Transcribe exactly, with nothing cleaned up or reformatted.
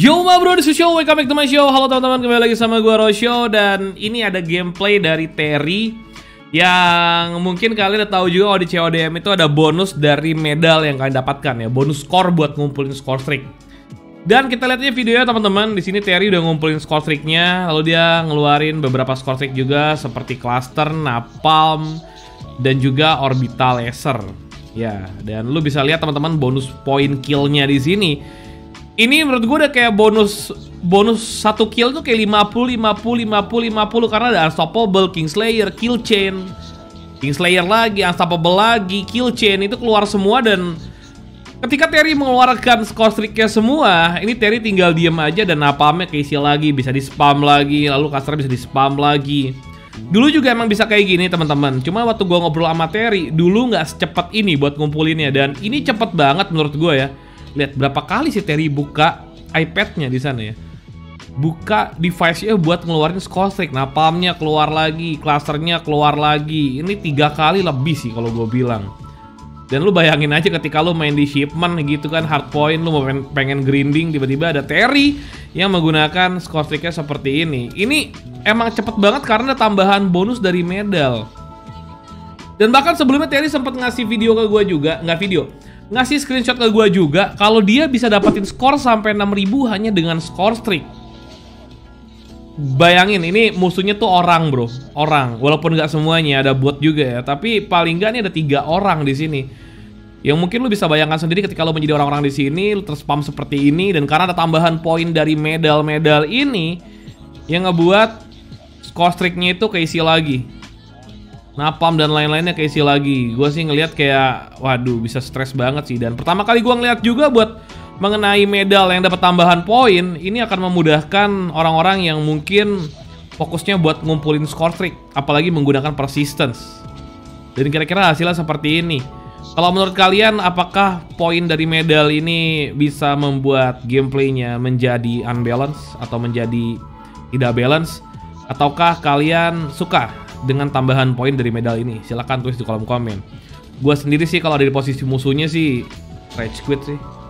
Yo ma bro, this is show, welcome back to my show. Halo teman-teman, kembali lagi sama gue Rosyo. Dan ini ada gameplay dari Terry yang mungkin kalian udah tahu juga. Oh, di C O D M itu ada bonus dari medal yang kalian dapatkan ya, bonus skor buat ngumpulin skor streak. Dan kita lihat aja videonya teman-teman. Di sini Terry udah ngumpulin skor streaknya, lalu dia ngeluarin beberapa skor streak juga seperti cluster, napalm, dan juga orbital laser. Ya, dan lu bisa lihat teman-teman bonus poin killnya di sini. Ini menurut gue udah kayak bonus bonus satu kill tuh kayak lima puluh, lima puluh, lima puluh, lima puluh karena ada Unstoppable, Kingslayer, Kill Chain, Kingslayer lagi, Unstoppable lagi, Kill Chain itu keluar semua. Dan ketika Terry mengeluarkan score streaknya semua, ini Terry tinggal diem aja dan napalmnya keisi lagi, bisa di spam lagi, lalu kasarnya bisa di spam lagi. Dulu juga emang bisa kayak gini teman-teman. Cuma waktu gue ngobrol sama Terry, dulu nggak secepat ini buat ngumpulinnya. Dan ini cepet banget menurut gue ya. Lihat berapa kali si Terry buka iPad-nya di sana ya. Buka device-nya buat ngeluarin score streak. Napalmnya keluar lagi, clusternya keluar lagi. Ini tiga kali lebih sih kalau gue bilang. Dan lu bayangin aja ketika lu main di shipment gitu kan, hardpoint, lu mau pengen, pengen grinding, tiba-tiba ada Terry yang menggunakan score streak-nya seperti ini. Ini emang cepet banget karena ada tambahan bonus dari medal. Dan bahkan sebelumnya Terry sempat ngasih video ke gue juga, nggak video, ngasih screenshot ke gue juga kalau dia bisa dapetin skor sampai enam ribu hanya dengan score streak. Bayangin, ini musuhnya tuh orang bro, orang. Walaupun nggak semuanya, ada bot juga ya. Tapi paling nggak nih ada tiga orang di sini. Yang mungkin lu bisa bayangkan sendiri ketika lu menjadi orang-orang di sini, lu terspam seperti ini. Dan karena ada tambahan poin dari medal-medal ini, yang ngebuat score streaknya itu keisi lagi. Napalm dan lain-lainnya keisi lagi. Gue sih ngelihat kayak, waduh, bisa stres banget sih. Dan pertama kali gue ngeliat juga buat mengenai medal yang dapat tambahan poin, ini akan memudahkan orang-orang yang mungkin fokusnya buat ngumpulin score streak, apalagi menggunakan persistence. Dan kira-kira hasilnya seperti ini. Kalau menurut kalian, apakah poin dari medal ini bisa membuat gameplaynya menjadi unbalance atau menjadi tidak balance? Ataukah kalian suka dengan tambahan poin dari medal ini? Silahkan tulis di kolom komen. Gue sendiri sih kalau ada di posisi musuhnya sih rage quit sih.